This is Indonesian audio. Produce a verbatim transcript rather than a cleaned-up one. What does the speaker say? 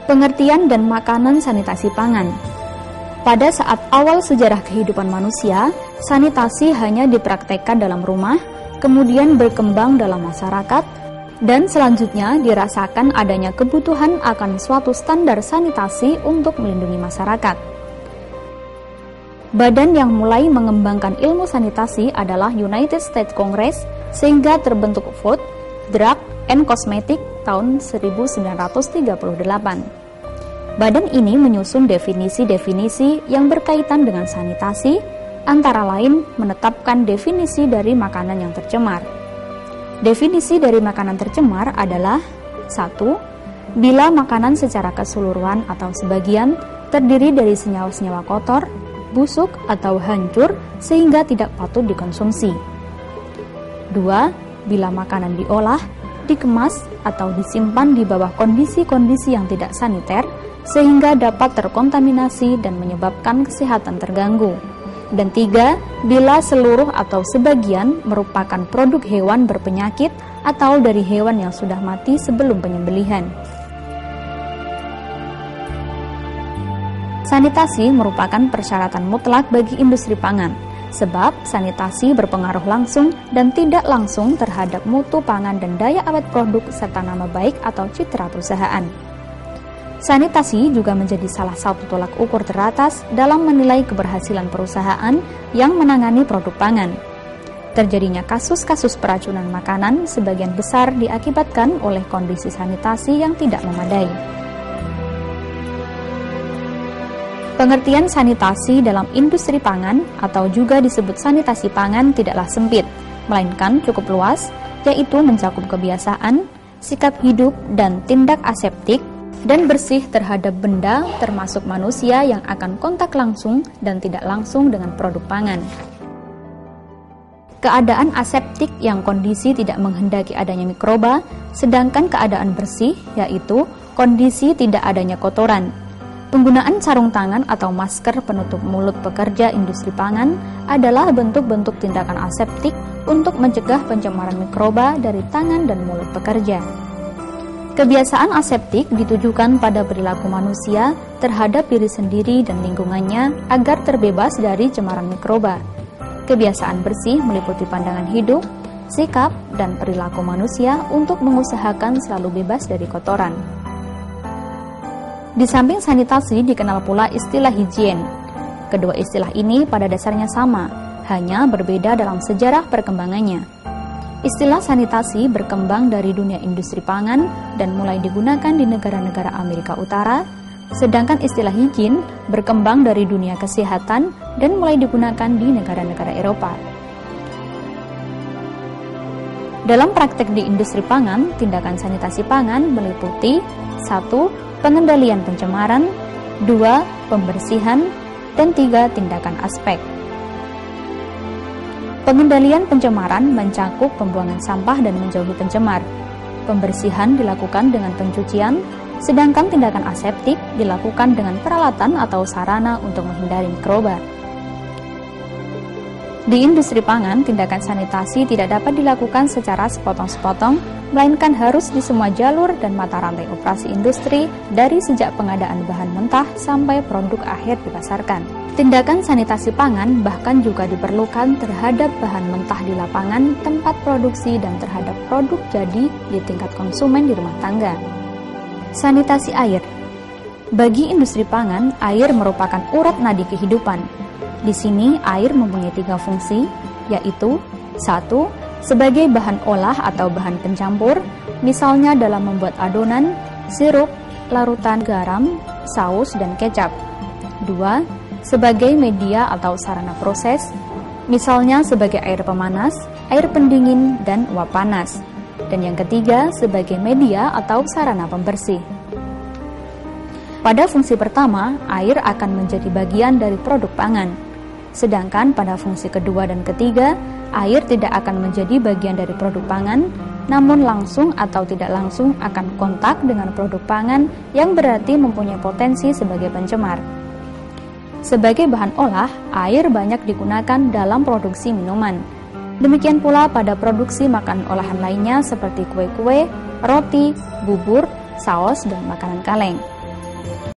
Pengertian dan makanan sanitasi pangan. Pada saat awal sejarah kehidupan manusia, sanitasi hanya dipraktekkan dalam rumah, kemudian berkembang dalam masyarakat, dan selanjutnya dirasakan adanya kebutuhan akan suatu standar sanitasi untuk melindungi masyarakat. Badan yang mulai mengembangkan ilmu sanitasi adalah United States Congress, sehingga terbentuk Food, Drug, and Cosmetic tahun seribu sembilan ratus tiga puluh delapan. Badan ini menyusun definisi-definisi yang berkaitan dengan sanitasi, antara lain menetapkan definisi dari makanan yang tercemar. Definisi dari makanan tercemar adalah satu. Bila makanan secara keseluruhan atau sebagian terdiri dari senyawa-senyawa kotor, busuk, atau hancur sehingga tidak patut dikonsumsi. Dua. Bila makanan diolah, dikemas, atau disimpan di bawah kondisi-kondisi yang tidak saniter sehingga dapat terkontaminasi dan menyebabkan kesehatan terganggu. Dan tiga, bila seluruh atau sebagian merupakan produk hewan berpenyakit atau dari hewan yang sudah mati sebelum penyembelihan. Sanitasi merupakan persyaratan mutlak bagi industri pangan, sebab sanitasi berpengaruh langsung dan tidak langsung terhadap mutu pangan dan daya awet produk serta nama baik atau citra perusahaan. Sanitasi juga menjadi salah satu tolak ukur teratas dalam menilai keberhasilan perusahaan yang menangani produk pangan. Terjadinya kasus-kasus peracunan makanan sebagian besar diakibatkan oleh kondisi sanitasi yang tidak memadai. Pengertian sanitasi dalam industri pangan atau juga disebut sanitasi pangan tidaklah sempit, melainkan cukup luas, yaitu mencakup kebiasaan, sikap hidup, dan tindak aseptik dan bersih terhadap benda termasuk manusia yang akan kontak langsung dan tidak langsung dengan produk pangan. Keadaan aseptik yang kondisi tidak menghendaki adanya mikroba, sedangkan keadaan bersih yaitu kondisi tidak adanya kotoran. Penggunaan sarung tangan atau masker penutup mulut pekerja industri pangan adalah bentuk-bentuk tindakan aseptik untuk mencegah pencemaran mikroba dari tangan dan mulut pekerja. Kebiasaan aseptik ditujukan pada perilaku manusia terhadap diri sendiri dan lingkungannya agar terbebas dari cemaran mikroba. Kebiasaan bersih meliputi pandangan hidup, sikap, dan perilaku manusia untuk mengusahakan selalu bebas dari kotoran. Di samping sanitasi dikenal pula istilah higien. Kedua istilah ini pada dasarnya sama, hanya berbeda dalam sejarah perkembangannya. Istilah sanitasi berkembang dari dunia industri pangan dan mulai digunakan di negara-negara Amerika Utara, sedangkan istilah higien berkembang dari dunia kesehatan dan mulai digunakan di negara-negara Eropa. Dalam praktek di industri pangan, tindakan sanitasi pangan meliputi satu. Pengendalian pencemaran, dua. Pembersihan, dan tiga. Tindakan aspek. Pengendalian pencemaran mencakup pembuangan sampah dan menjauhi pencemar. Pembersihan dilakukan dengan pencucian, sedangkan tindakan aseptik dilakukan dengan peralatan atau sarana untuk menghindari mikroba. Di industri pangan, tindakan sanitasi tidak dapat dilakukan secara sepotong-sepotong, melainkan harus di semua jalur dan mata rantai operasi industri dari sejak pengadaan bahan mentah sampai produk akhir dipasarkan. Tindakan sanitasi pangan bahkan juga diperlukan terhadap bahan mentah di lapangan, tempat produksi, dan terhadap produk jadi di tingkat konsumen di rumah tangga. Sanitasi air. Bagi industri pangan, air merupakan urat nadi kehidupan. Di sini air mempunyai tiga fungsi, yaitu satu. Sebagai bahan olah atau bahan pencampur, misalnya dalam membuat adonan, sirup, larutan garam, saus, dan kecap. Dua. Sebagai media atau sarana proses, misalnya sebagai air pemanas, air pendingin, dan uap panas. Dan yang ketiga, sebagai media atau sarana pembersih. Pada fungsi pertama, air akan menjadi bagian dari produk pangan. Sedangkan pada fungsi kedua dan ketiga, air tidak akan menjadi bagian dari produk pangan, namun langsung atau tidak langsung akan kontak dengan produk pangan yang berarti mempunyai potensi sebagai pencemar. Sebagai bahan olah, air banyak digunakan dalam produksi minuman. Demikian pula pada produksi makanan olahan lainnya seperti kue-kue, roti, bubur, saus, dan makanan kaleng.